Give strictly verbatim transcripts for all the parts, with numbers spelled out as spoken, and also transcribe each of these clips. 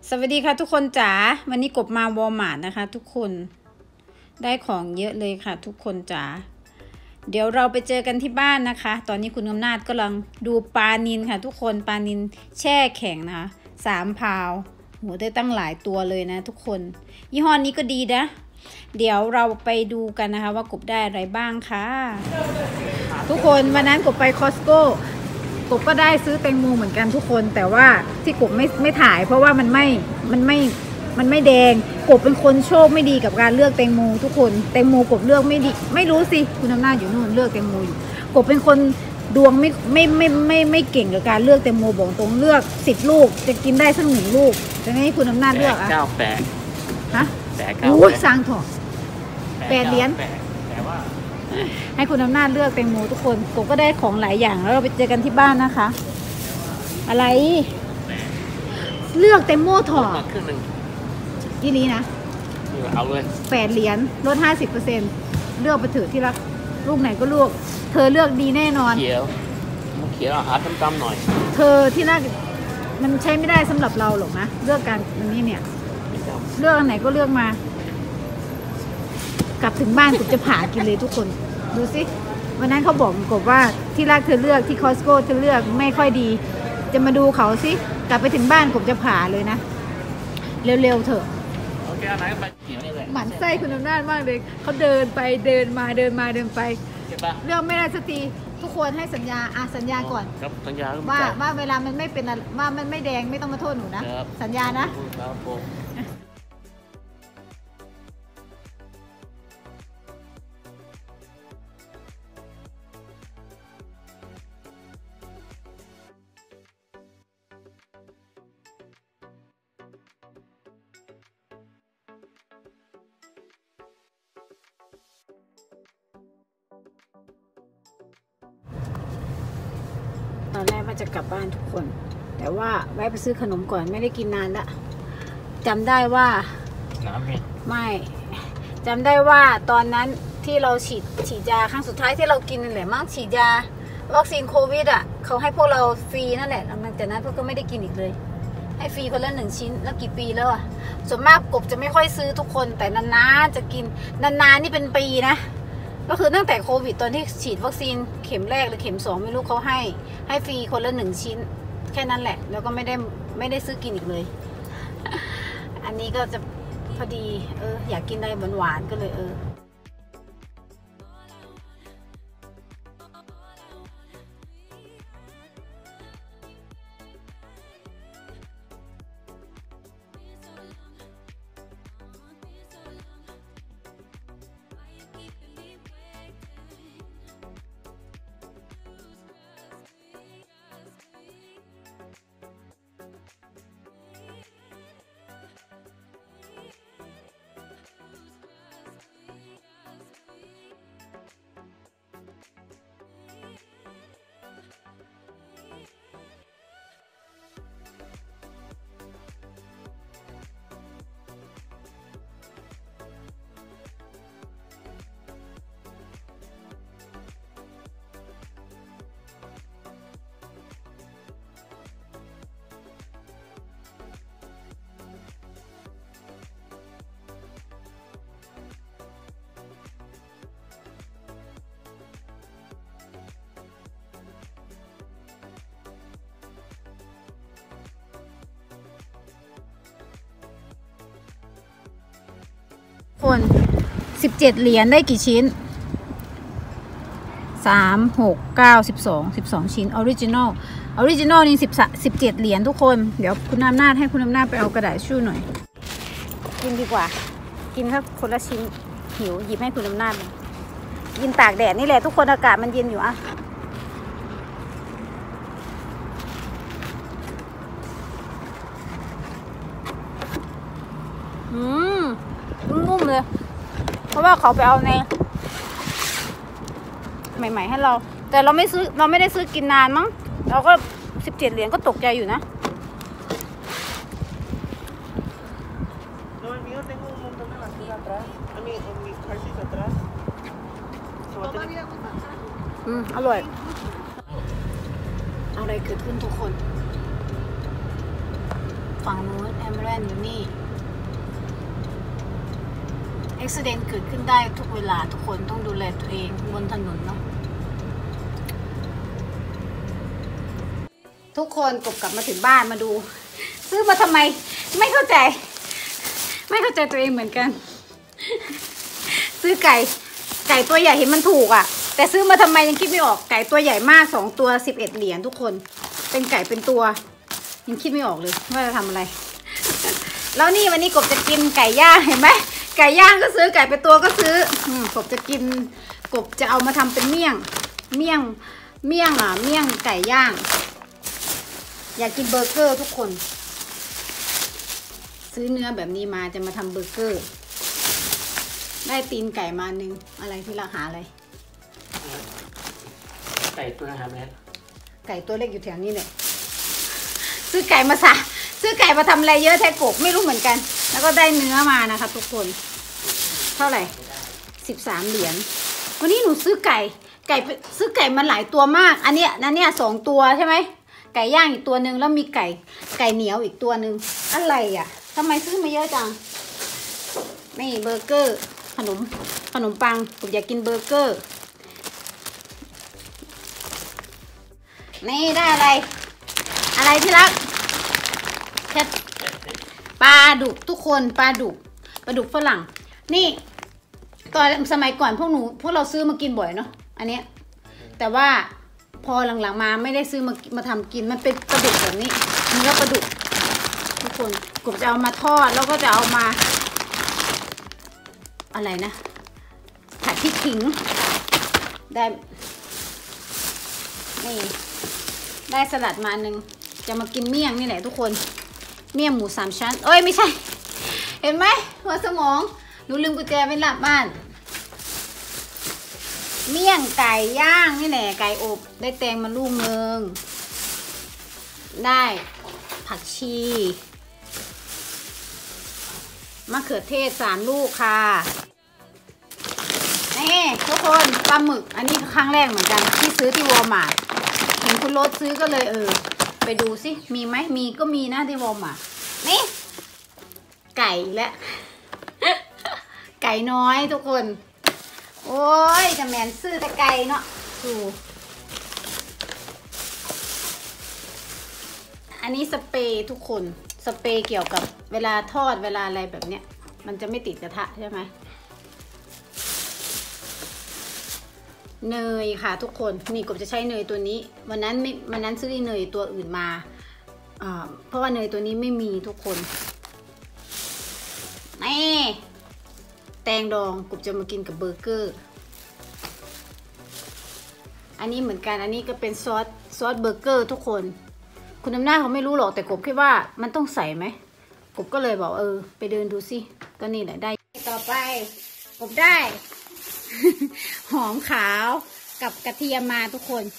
สวัสดีค่ะทุกคนจ๋าวันนี้กบมาวอลมาร์ทนะคะทุกคนได้ของเยอะเลยค่ะทุกคนจ๋าเดี๋ยวเราไปเจอกันที่บ้านนะคะตอนนี้คุณอำนาจกำลังดูปลานิลค่ะทุกคนปลานิลแช่แข็งนะคะสามพาวโหได้ตั้งหลายตัวเลยนะทุกคนยี่ห้อนี้ก็ดีนะเดี๋ยวเราไปดูกันนะคะว่ากบได้อะไรบ้างค่ะทุกคนวันนั้นกบไปคอสโก้กบก็ได้ซื้อแตงโมเหมือนกันทุกคนแต่ว่าที่กบไม่ไม่ถ่ายเพราะว่ามันไม่มันไม่มันไม่แดงกบเป็นคนโชคไม่ดีกับการเลือกแตงโมทุกคนแตงโมกบเลือกไม่ดีไม่รู้สิคุณอำนาจอยู่นู่นเลือกแตงโมอยู่กบเป็นคนดวงไม่ไม่ไม่ไม่ไม่เก่งกับการเลือกแตงโมบอกตรงเลือกสิบลูกจะกินได้สักหนึ่งลูกแต่ให้คุณอำนาจเลือกอ่ะเก้าแปดฮะแปดเก้าโอ้ยสร้างถอดแปดเหรียญแต่ว่าให้คุณอำนาจเลือกแตงโมทุกคนกบก็ได้ของหลายอย่างแล้วเราไปเจอกันที่บ้านนะคะอะไรเลือกแตงโมถอดครึ่งหนึ่งยี่นี้นะเอาเลยแปดเหรียญลดห้าสิบเปอร์เซ็นต์เลือกไปเถอะที่รักลูกไหนก็เลือกเธอเลือกดีแน่นอนเขียวมันเขียวอาหารตำๆหน่อยเธอที่รักมันใช้ไม่ได้สำหรับเราหรอกนะเลือกการอันนี้เนี่ยเลือกอันไหนก็เลือกมากลับถึงบ้านกบจะผ่ากินเลยทุกคนดูสิวันนั้นเขาบอกกบว่าที่รักเธอเลือกที่คอสโก้เธอเลือกไม่ค่อยดีจะมาดูเขาสิกลับไปถึงบ้านกบจะผ่าเลยนะเร็วๆเถอะโอเคอันไหนไปเขียวนี่แหละหมั่นไส้คุณอำนาจมากเลยเขาเดินไปเดินมาเดินมาเดินไปเรื่องไม่ได้สักทีทุกคนให้สัญญาอ่ะสัญญาก่อนครับสัญญาว่าว่าเวลามันไม่เป็นว่ามันไม่แดงไม่ต้องมาโทษหนูนะสัญญานะครับผมตอนแรกว่าจะกลับบ้านทุกคนแต่ว่าแวะไปซื้อขนมก่อนไม่ได้กินนานละจำได้ว่าน้ำมีไม่จำได้ว่าตอนนั้นที่เราฉีดฉีดยาครั้งสุดท้ายที่เรากินนั่นแหละมั่งฉีดยาวัคซีนโควิดอ่ะเขาให้พวกเราฟรีนั่นแหละหลังจากนั้นพวกก็ไม่ได้กินอีกเลยให้ฟรีคนละหนึ่งชิ้นแล้วกี่ปีแล้วอ่ะส่วนมากกบจะไม่ค่อยซื้อทุกคนแต่นานๆจะกินนานๆนี่เป็นปีนะก็คือตั้งแต่โควิดตอนที่ฉีดวัคซีนเข็มแรกหรือเข็มสองไม่รู้เขาให้ให้ฟรีคนละหนึ่งชิ้นแค่นั้นแหละแล้วก็ไม่ได้ไม่ได้ซื้อกินอีกเลยอันนี้ก็จะพอดีเอออยากกินอะไรหวานๆก็เลยเออคนสิบเจ็ดเหรียญได้กี่ชิ้นสามหกเก้าสิบสองสิบสองชิ้นออริจินอลออริจินอลนี่สิบสิบเจ็ดเหรียญทุกคนเดี๋ยวคุณอำนาจให้คุณอำนาจไปเอากระดาษชู่หน่อยกินดีกว่ากินแค่คนละชิ้นหิวหยิบให้คุณอำนาจกินตากแดดนี่แหละทุกคนอากาศมันเย็นอยู่อะอืมนุ่มๆเลยเพราะว่าเขาไปเอาในใหม่ๆให้เราแต่เราไม่ซื้อเราไม่ได้ซื้อกินนานมั้งเราก็สิบเจ็ดเหรียญก็ตกใจอยู่นะ อืมอร่อยอะไรเกิดขึ้นทุกคนฝั่งนู้นแอมเบรนอยู่นี่อุบัติเหตุเกิดขึ้นได้ทุกเวลาทุกคนต้องดูแลตัวเองบนถนนเนาะทุกคนกบกลับมาถึงบ้านมาดูซื้อมาทำไมไม่เข้าใจไม่เข้าใจตัวเองเหมือนกันซื้อไก่ไก่ตัวใหญ่เห็นมันถูกอ่ะแต่ซื้อมาทำไมยังคิดไม่ออกไก่ตัวใหญ่มากสองตัวสิบเอ็ดเหรียญทุกคนเป็นไก่เป็นตัวยังคิดไม่ออกเลยว่าจะทำอะไรแล้วนี่วันนี้กบจะกินไก่ย่างเห็นไหมไก่ย่างก็ซื้อไก่เป็นตัวก็ซื้อกบจะกินกบจะเอามาทำเป็นเมี่ยงเมี่ยงเมี่ยงอ่ะเมี่ยงไก่ย่างอยากกินเบอร์เกอร์ทุกคนซื้อเนื้อแบบนี้มาจะมาทำเบอร์เกอร์ได้ตีนไก่มาหนึ่งอะไรที่ราคาอะไรไก่ตัวนะครับแม่ไก่ตัวเล็กอยู่แถวนี้เนี่ยซื้อไก่มาซะซื้อไก่มาทำอะไรเยอะแท้กบไม่รู้เหมือนกันแล้วก็ได้เนื้อมานะคะทุกคนเท่าไหร่สิบสามเหรียญวันนี้หนูซื้อไก่ไก่ซื้อไก่มาหลายตัวมากอันเนี้ยนั่นเนี่ยสองตัวใช่ไหมไก่ย่างอีกตัวหนึ่งแล้วมีไก่ไก่เหนียวอีกตัวหนึ่งอะไรอ่ะทำไมซื้อมาเยอะจังนี่เบอร์เกอร์ขนมขนมปังผมอยากกินเบอร์เกอร์นี่ได้อะไรอะไรที่รักแค่ปลาดุกทุกคนปลาดุกปลาดุกฝรั่งนี่ตอนสมัยก่อนพวกหนูพวกเราซื้อมากินบ่อยเนาะอันเนี้ยแต่ว่าพอหลังๆมาไม่ได้ซื้อมามาทำกินมันเป็นปลาดุกแบบนี้เนื้อปลาดุกทุกคนกบจะเอามาทอดแล้วก็จะเอามาอะไรนะผัดพริกขิงได้นี่ได้สลัดมาหนึ่งจะมากินเมี่ยงนี่แหละทุกคนเมี่ยงหมูสามชั้นเอ้ยไม่ใช่เห็นไหมหัวสมองหนูลืมกุญแจไว้หลับบ้านเมี่ยงไก่ย่างนี่แหละไก่อบได้แตงมาลูกเมืองได้ผักชีมะเขือเทศสามลูกค่ะนี่ทุกคนปลาหมึกอันนี้ครั้งแรกเหมือนกันที่ซื้อที่วอลมาร์ทเห็นคุณรถซื้อก็เลยเออไปดูสิมีไหมมีก็มีนะที่วอลมาร์ทนี่ไก่และ ไก่น้อยทุกคนโอ้ยจะแมนซื้อแต่ไก่เนาะดูอันนี้สเปรย์ทุกคนสเปรย์เกี่ยวกับเวลาทอดเวลาอะไรแบบเนี้ยมันจะไม่ติดกระทะใช่ไหมเนยค่ะทุกคนนี่กบจะใช้เนยตัวนี้วันนั้นไม่วันนั้นซื้อเนยตัวอื่นมาอ่าเพราะว่าเนยตัวนี้ไม่มีทุกคนนี่แตงดองกบจะมากินกับเบอร์เกอร์อันนี้เหมือนกันอันนี้ก็เป็นซอสซอสเบอร์เกอร์ทุกคนคุณอำนาจเขาไม่รู้หรอกแต่กบคิดว่ามันต้องใส่ไหมกบก็เลยบอกเออไปเดินดูสิก็นี่แหละได้ต่อไปกบได้ หอมขาวกับกระเทียมมาทุกคน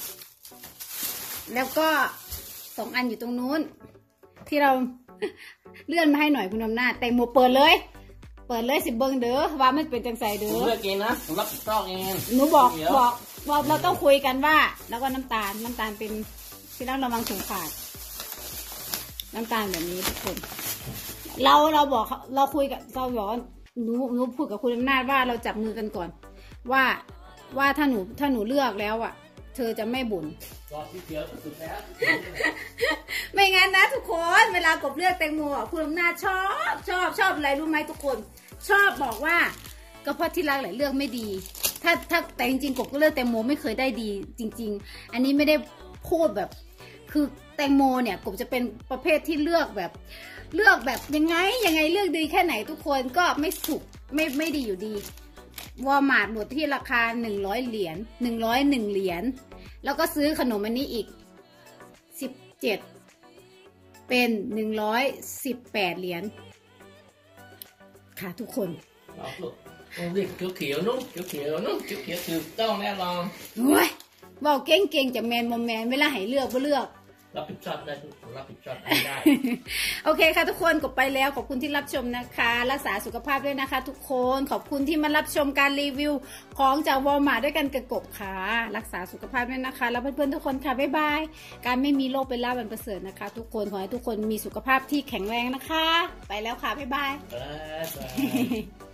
แล้วก็สองอันอยู่ตรงนู้นที่เรา เลื่อนมาให้หน่อยคุณอำนาจแตงโมเปิดเลยเปิดเลยสิเบิ้งเด้อว่ามันเป็นจังใสเด้อผมเลือกเองนะผมรับผิดชอบเองหนูบอกบอกบอกเราต้องคุยกันว่าแล้วก็น้ำตาลน้ำตาลเป็นที่รักระวังถุงขาดน้ำตาลแบบนี้ทุกคนเราเราบอกเราคุยกับเราบอกว่าหนูหนูพูดกับคุณอำนาจว่าเราจับมือกันก่อนว่าว่าถ้าหนูถ้าหนูเลือกแล้วอ่ะเธอจะไม่บ่นรอที่เดียวสุดแล้วไม่งั้นนะทุกคนเวลากบเลือกแตงโมอ่ะคุณอำนาจชอบชอบชอบอะไรรู้ไหมทุกคนชอบบอกว่าก็เพราะที่รักหลายเลือกไม่ดีถ้าถ้าแต่จริงๆกบก็เลือกแตงโมไม่เคยได้ดีจริงๆอันนี้ไม่ได้พูดแบบคือแตงโมเนี่ยกบจะเป็นประเภทที่เลือกแบบเลือกแบบยังไงยังไงเลือกดีแค่ไหนทุกคนก็ไม่สุกไม่ไม่ดีอยู่ดีวอลมาร์ทหมดที่ราคาหนึ่งร้อยเหรียญหนึ่งร้อยหนึ่งเหรียญแล้วก็ซื้อขนมอันนี้อีกสิบเจ็ดเป็นหนึ่งร้อยสิบแปดเหรียญค่ะทุกคนต้องเรียกเขียวเขียวนุ่มเขียวเขียวนุ่มเขียวเขียวคือต้องแน่นอนโอ้ยบอกเก่งๆจากแมนโมแมนเวลาให้เลือกก็เลือกรับผิดชอบได้รรับผิดชอบไม่ได้โอเคค่ะทุกคนกบไปแล้วขอบคุณที่รับชมนะคะ รักษาสุขภาพด้วยนะคะ ทุกคนขอบคุณที่มารับชมการรีวิวของจากวอลมาร์ทด้วยกันกับกบค่ะรักษาสุขภาพด้วยนะคะแล้วเพื่อนๆทุกคนค่ะบ๊ายบายการไม่มีโรคเป็นลาภอันประเสริฐนะคะ ทุกคนขอให้ทุกคนมีสุขภาพที่แข็งแรงนะคะ ไปแล้วค่ะบ๊ายบายบ๊ายบาย